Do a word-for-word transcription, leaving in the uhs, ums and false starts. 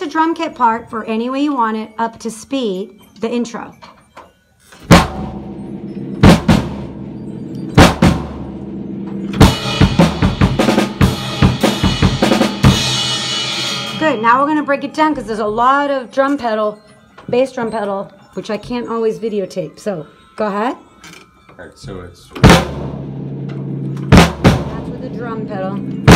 the drum kit part for any way you want it up to speed, the intro. Good, now we're gonna break it down because there's a lot of drum pedal, bass drum pedal, which I can't always videotape. So, go ahead. Alright, so it's... That's with the drum pedal.